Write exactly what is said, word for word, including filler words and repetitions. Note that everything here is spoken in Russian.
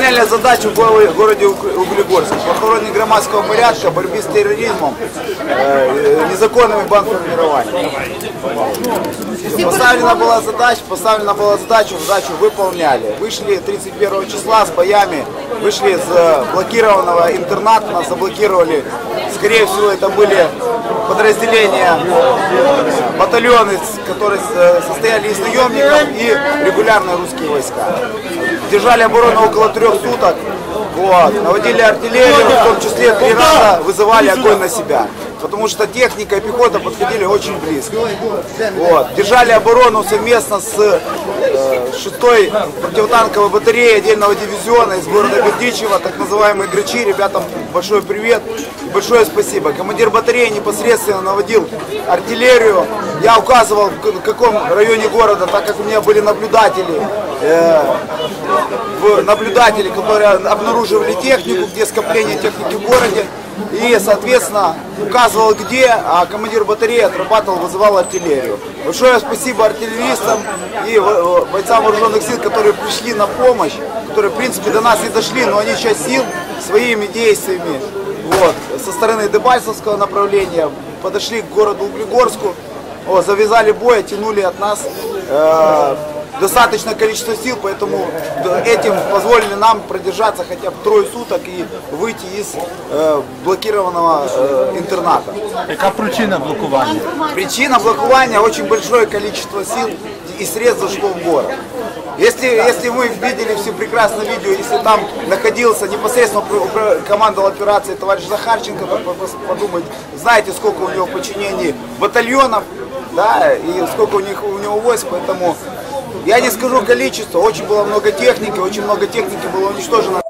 выполняли задачу в городе Углегорске по охране громадского порядка, борьбе с терроризмом, э, незаконными бандформированиями. Поставлена была задача, поставлена была задача, задачу выполняли. Вышли тридцать первого числа с боями, вышли из блокированного интерната, нас заблокировали. Скорее всего, это были подразделения, батальоны, которые состояли из наемников и регулярные русские войска. Держали оборону около трех суток, вот, наводили артиллерию, в том числе три раза вызывали огонь на себя, потому что техника и пехота подходили очень близко. Вот. Держали оборону совместно с э, шестой противотанковой батареей отдельного дивизиона из города Бердичево, так называемые Грачи. Ребятам большой привет, большое спасибо. Командир батареи непосредственно наводил артиллерию. Я указывал, в каком районе города, так как у меня были наблюдатели, э, наблюдатели, которые обнаруживали технику, где скопление техники в городе. И, соответственно, указывал где, а командир батареи отрабатывал, вызывал артиллерию. Большое спасибо артиллеристам и бойцам вооруженных сил, которые пришли на помощь, которые, в принципе, до нас и дошли, но они часть сил своими действиями вот, со стороны Дебальцевского направления подошли к городу Углегорску, вот, завязали бой, оттянули от нас э, достаточное количество сил, поэтому этим позволили нам продержаться хотя бы трое суток и выйти из э, блокированного э, интерната. Яка причина блокування? Причина блокирования — очень большое количество сил и средств зашло в город. Если, если вы видели все прекрасное видео, если там находился непосредственно командовал операцией товарищ Захарченко, то подумать, знаете, сколько у него в подчинении батальонов, да, и сколько у них у него войск, поэтому я не скажу количество, очень было много техники, очень много техники было уничтожено.